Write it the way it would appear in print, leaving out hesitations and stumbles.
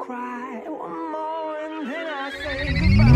cry one more and then I say goodbye.